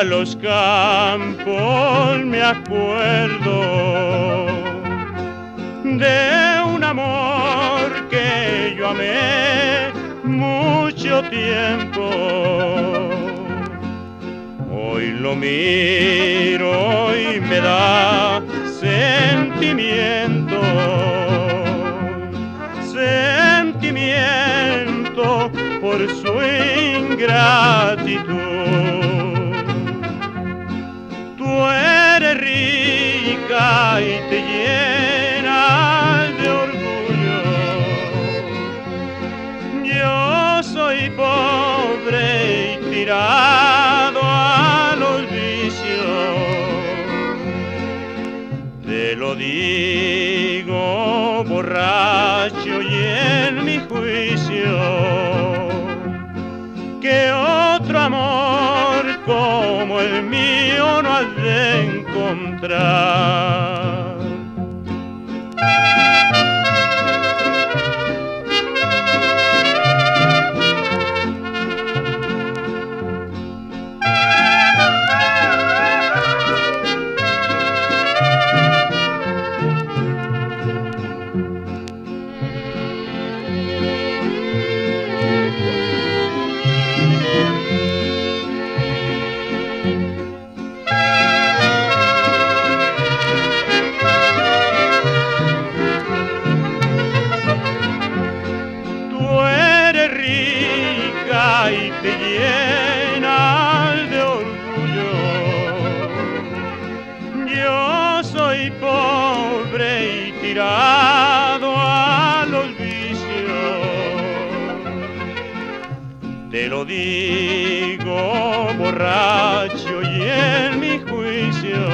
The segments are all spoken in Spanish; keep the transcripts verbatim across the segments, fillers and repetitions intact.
a los campos me acuerdo de un amor que yo amé mucho tiempo. Hoy lo miro y me da sentimiento, sentimiento por su ingratitud. Tú eres rica y te llenas de orgullo. Yo soy pobre y tirado al vicios. Te lo digo borracho y en mi juicio, que otro amor como el mío no has de encontrar. Y te llenas de orgullo. Yo soy pobre y tirado a los vicios. Te lo digo borracho y en mi juicio,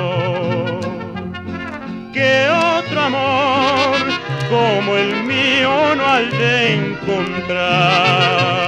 que otro amor como el mío no has de encontrar.